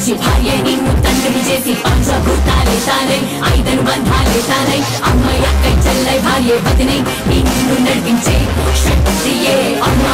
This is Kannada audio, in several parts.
మనిషి భార్య నిన్ను తండ్రి చేసి పంచభూతాలే తానై ఐదను బంధాలే తానై అమ్మాయి అక్కై చెల్లై భార్య వదినై నిన్ను నడిపించే శక్తియే అమ్మా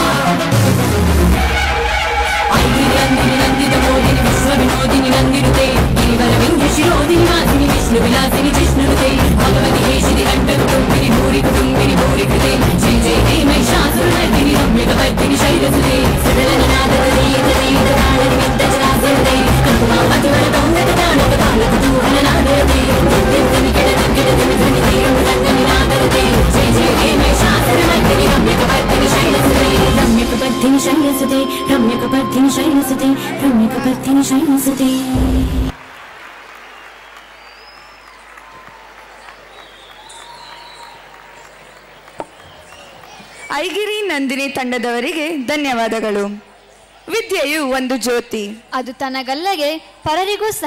ఐగిరి అందిని నందిత మోదిని విశ్వ వినోదిని నందినుతే గిరివర వింధ్య శిరోదిని వాసిని విష్ణు విలాసిని జిష్ణునుతే భగవతి హేషిని కంటను తుంగిని భూరి కుటుంబిని భూరి కృతే జయ జయ హే మహిషాసురమర్దిని రమ్యక వర్ధిని శైలసుతే సదలన నాదరదే తదేతరాళని విద్దచరాసరదే కంకుమా మధువర దౌంగత దానక దాన కుతూహల నాదరదే దివ్యని కెడదిని ధ్వని తీరం రంగని నాదరదే జయ జయ హే మహిషాసురమర్దిని రమ్యక వర్ధిని శైలసుతే రమ్యక వర్ధిని శైలసుతే రమ్యక వర్ధిని శైలసుతే రమ్యక వర్ధిని శైలసుతే. ಐಗಿರಿ ನಂದಿನಿ ತಂಡದವರಿಗೆ ಧನ್ಯವಾದಗಳು. ವಿದ್ಯೆಯು ಒಂದು ಜ್ಯೋತಿ, ಅದು ತನಗಲ್ಲದೆ ಪರರಿಗೂ ಸಹ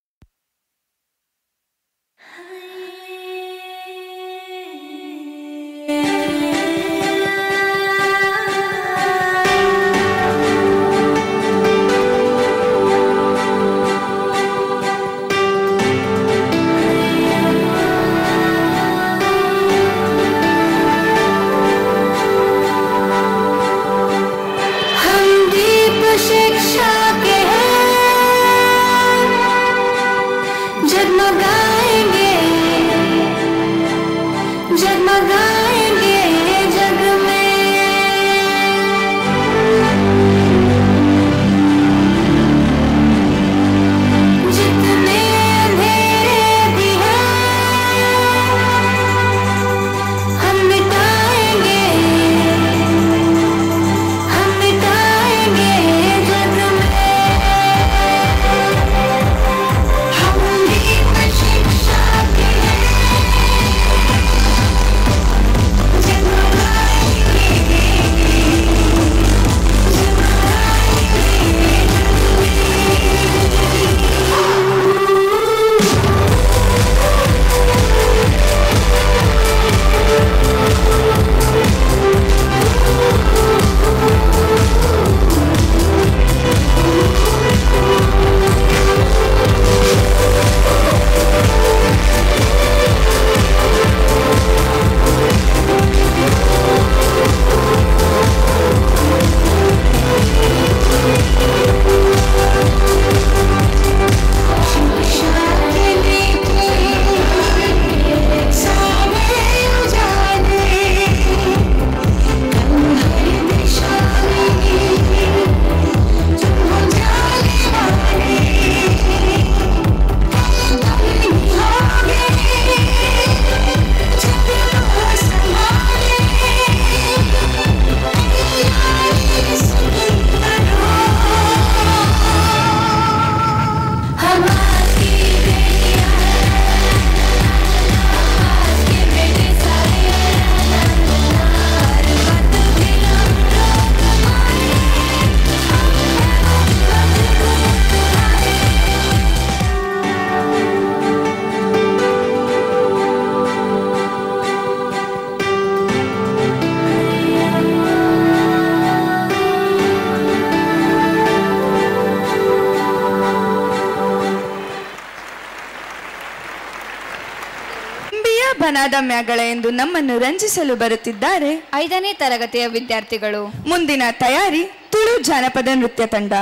ಬನಾದಮ್ಯಗಳ ಎಂದು ನಮ್ಮನ್ನು ರಂಜಿಸಲು ಬರುತ್ತಿದ್ದಾರೆ 5ನೇ ತರಗತಿಯ ವಿದ್ಯಾರ್ಥಿಗಳು. ಮುಂದಿನ ತಯಾರಿ ತುಳು ಜಾನಪದ ನೃತ್ಯ ತಂಡ.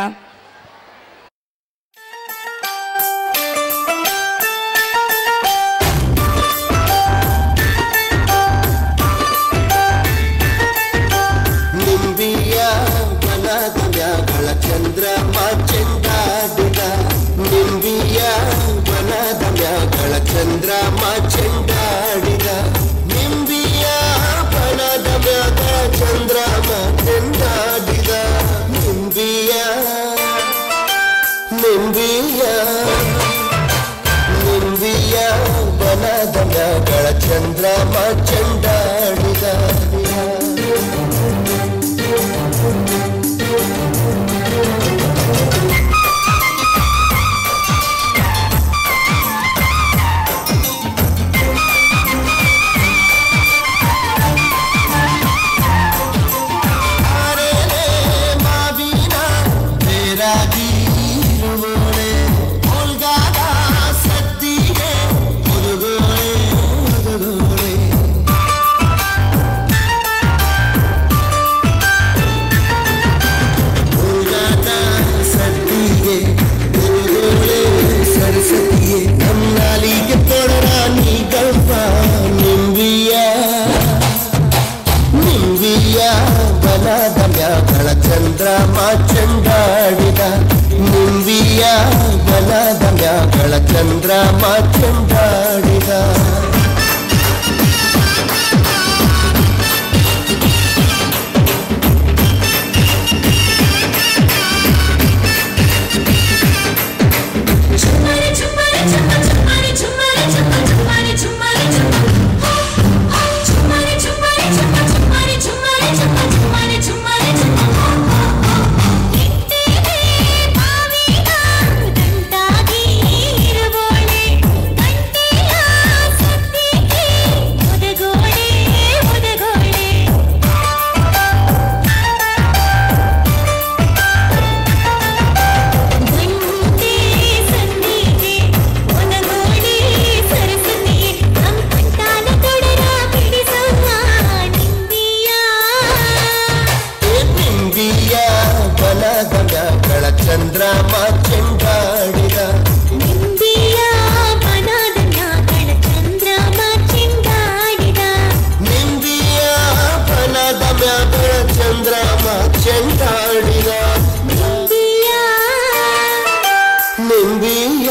ನಿಂಬಿಯ ಬನಾದಮ್ಯಗಳ ಚಂದ್ರಮ ಚೆಂಡಾಡಿದ ನಿಂಬಿಯ ಬನಾದಮ್ಯಗಳ ಚಂದ್ರಮ ಚೆಂಡಾಡಿದ ನಿಂಬಿಯ ಬನಾದಮ್ಯದ ಚಂದ್ರಮ ಚೆಂಡಾಡಿದ ನಿಂಬಿಯ ನಿಂಬಿಯ ನಿಂಬಿಯ ಬನಾದಮ್ಯಗಳ ಚಂದ್ರಮ ಚೆಂಡಾಡಿದ ಮಾವಿನ ಬೇರಾಗಿರುವೋಳೆ ಬನದ ಮ್ಯಾಗಳ ಚಂದ್ರಮ ಚೆಂಡಾಡಿದ ಚಂದ್ರಮ ಚೆಂಡಾಡಿದ ನಿಂಬಿಯ ಬನದ ಮ್ಯಾಗಳ ಚಂದ್ರಮ ಚೆಂಡಾಡಿದ ನಿಂಬಿಯ ಬನದ ಮ್ಯಾಗಳ ಚಂದ್ರಮ ಚೆಂಡಾಡಿದ ನಿಂಬಿಯ ನಿಂಬಿಯ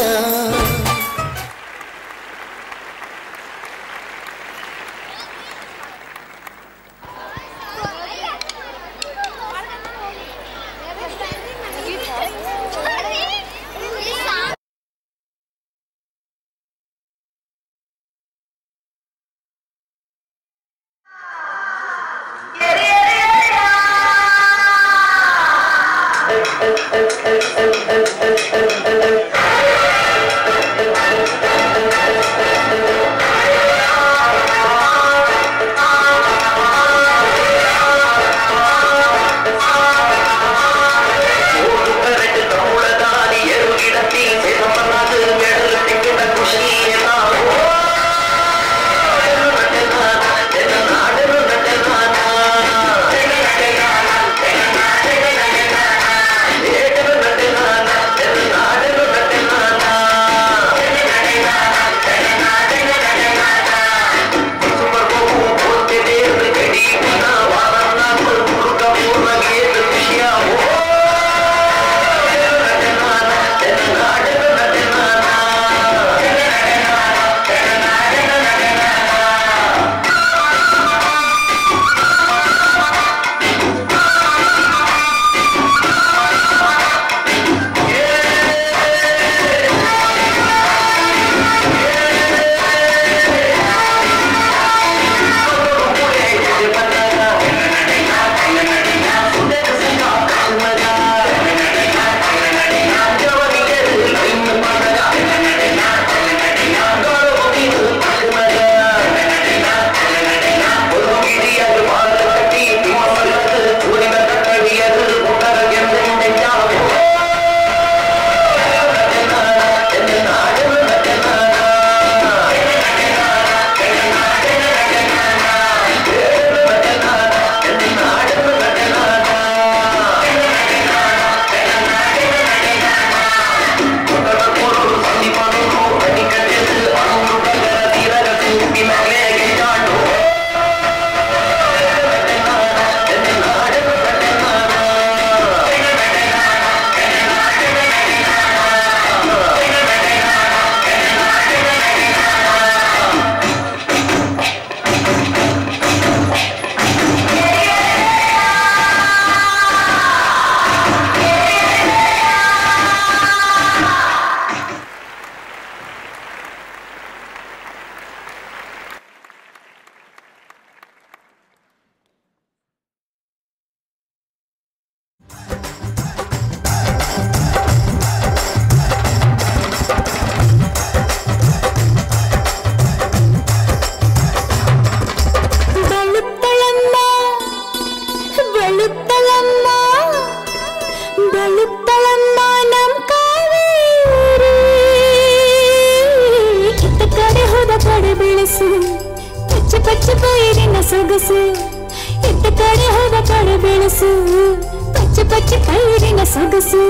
ಪಚ್ಚ ಪೈರಿನ ಸೊಗಸು ಎತ್ತ ಕಡೆ ಹೋದ ಕಡೆ ಬೆಳಸು ಪಚ್ಚ ಪಚ್ಚ ಪೈರಿನ ಸೊಗಸು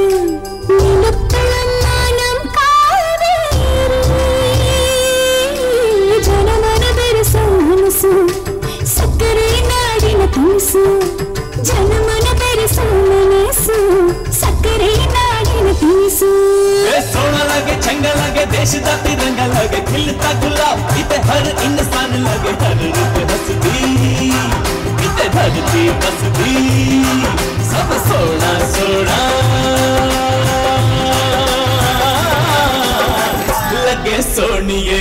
ನೀನುತ್ತಳನ್ನ ನಮ್ ಕಾವೇರಿ ಜನಮನ ಬೆರೆಸೋ ಮನಸ್ಸು ಸಕ್ಕರೆ ನಾಡಿನ ತುಳಸು ಜನಮನ ಬೆರೆಸೋ ಮನಸ್ಸು ಸಕ್ಕರೆ ನಾಡಿನ ತುಳಸು लगे चंगा लगे देश का तिरंगा लगे खिलता गुलाब इते हर इंसान लगे हर रुत हंसदी इते धरती बसदी सब सोना सोना लगे सोनिए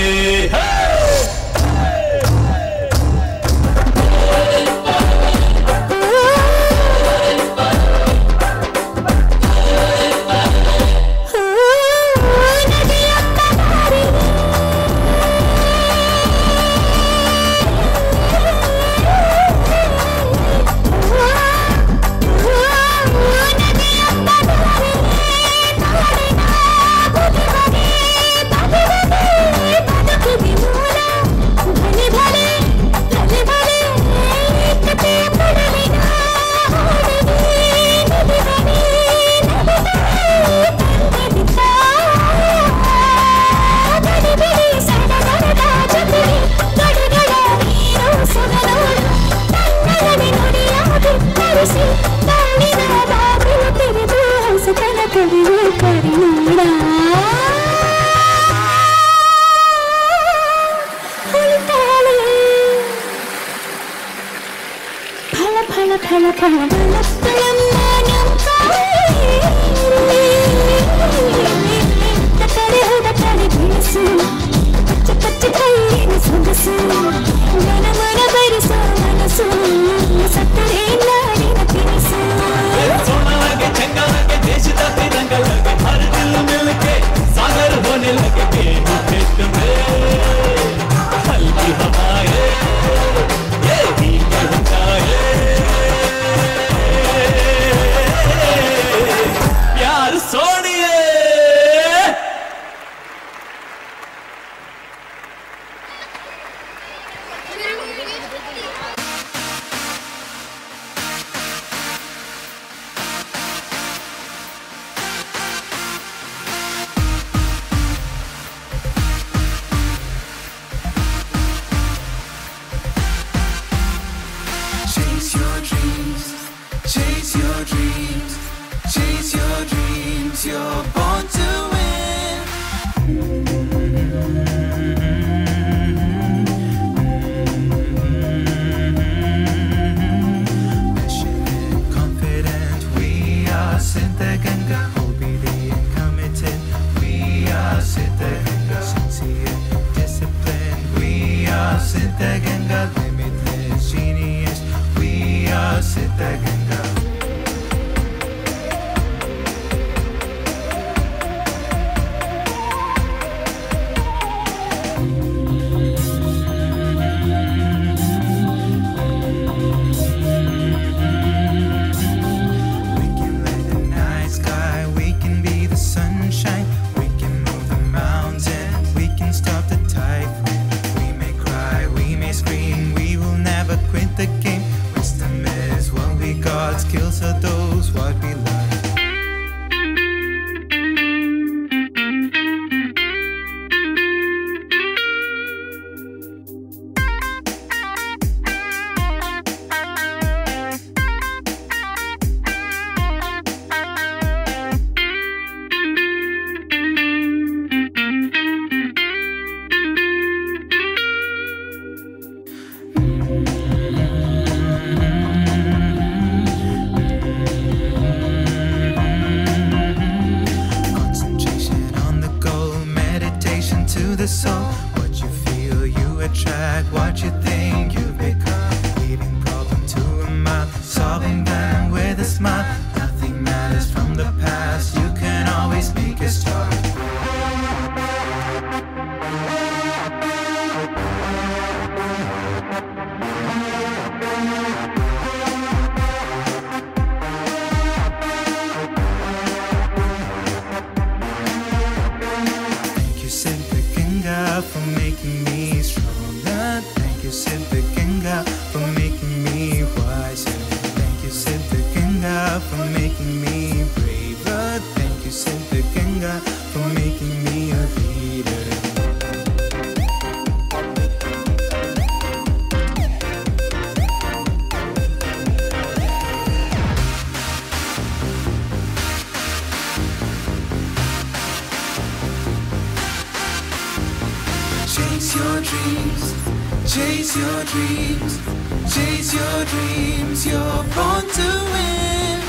Chase your dreams, chase your dreams, chase your dreams, you're born to win.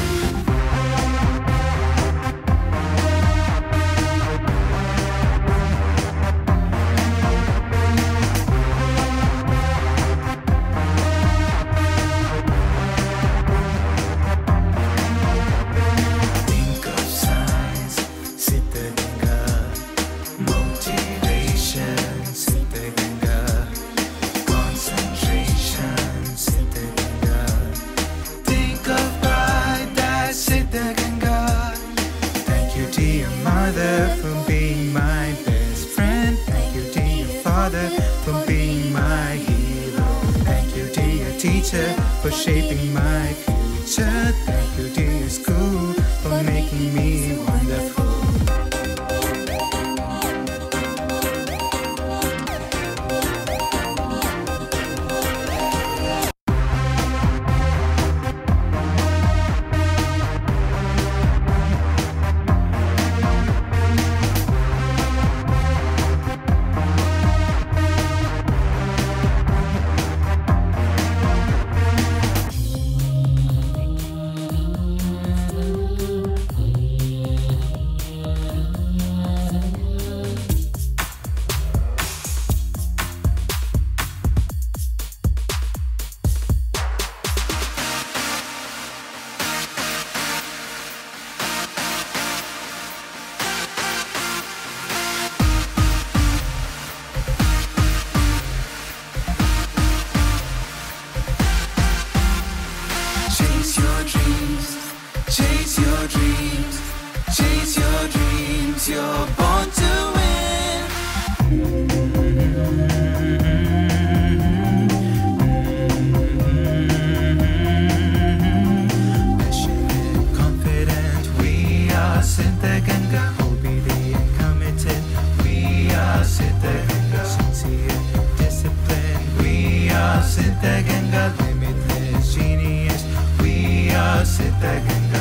Think of signs, Siddhaganga, motivation, Siddhaganga, concentration, Siddhaganga. Think of pride, that's Siddhaganga. Thank you, dear mother, for being my best friend. Thank you, dear father, for being my hero. Thank you, dear teacher, for shaping my future. Thank you, dear school, for making me wonderful. Chase your dreams, chase your dreams, chase your dreams, you're born to win. Passionate, confident, we are Siddhaganga. Obedient, committed, we are Siddhaganga. Sincere, disciplined, we are Siddhaganga. Limitless, genius, we are Siddhaganga.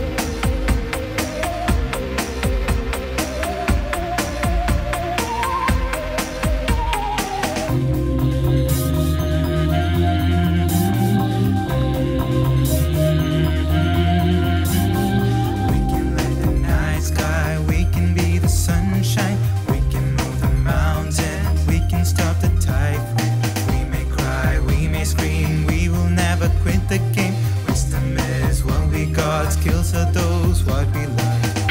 We can light the night sky, we can be the sunshine, we can move the mountain, we can stop the typhoon. We may cry, we may scream, we will never quit the game. Wisdom is what we got, skills are those what we like.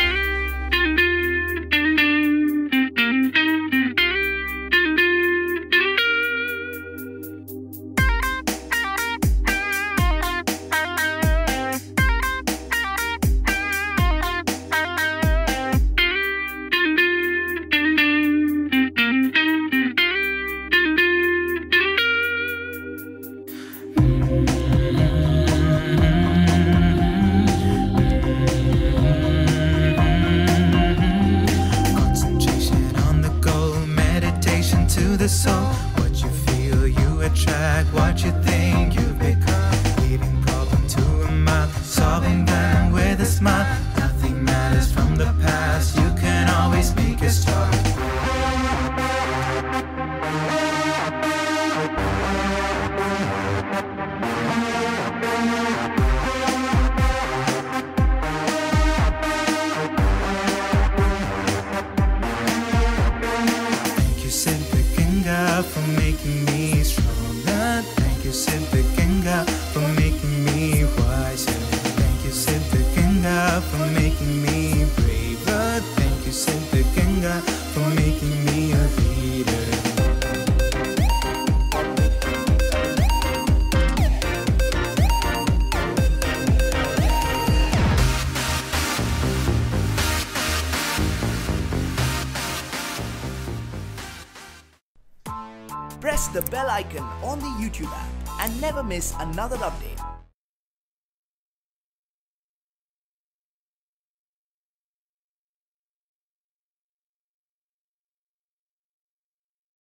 Concentration on the goal, meditation to the soul. What you feel, you attract. What you think, you become. Leaving problem to a mile, solving them with a smile. Nothing matters from the past. You can always make a start. Thank you, Siddhaganga, for making me stronger. Thank you, Siddhaganga, for making me wiser. Thank you, Siddhaganga, for making me braver. Thank you, Siddhaganga, for making me a leader. Press the bell icon on the YouTube app and never miss another update.